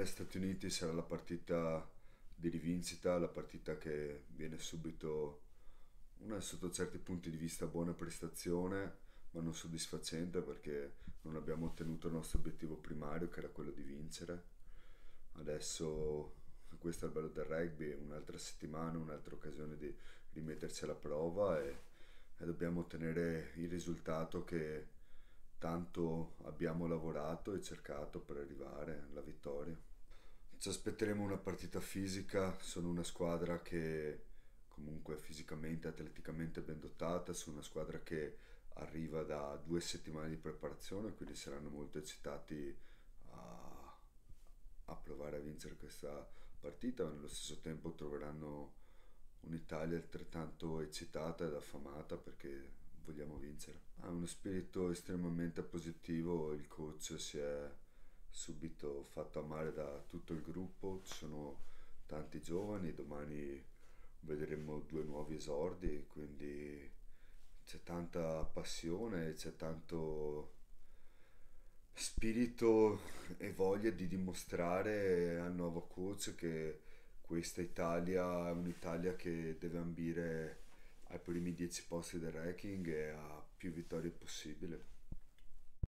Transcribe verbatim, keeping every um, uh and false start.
Italia-Stati Uniti sarà la partita di rivincita, la partita che viene subito una sotto certi punti di vista buona prestazione, ma non soddisfacente perché non abbiamo ottenuto il nostro obiettivo primario che era quello di vincere. Adesso questo è il bello del rugby, un'altra settimana, un'altra occasione di rimetterci alla prova e, e dobbiamo ottenere il risultato che tanto abbiamo lavorato e cercato per arrivare alla vittoria. Ci aspetteremo una partita fisica, sono una squadra che comunque fisicamente, atleticamente ben dotata, sono una squadra che arriva da due settimane di preparazione, quindi saranno molto eccitati a, a provare a vincere questa partita, ma nello stesso tempo troveranno un'Italia altrettanto eccitata ed affamata perché vogliamo vincere. Ha uno spirito estremamente positivo, il coach si è subito fatto amare da tutto il gruppo, ci sono tanti giovani, domani vedremo due nuovi esordi, quindi c'è tanta passione, c'è tanto spirito e voglia di dimostrare al nuovo coach che questa Italia è un'Italia che deve ambire ai primi dieci posti del ranking e a più vittorie possibile.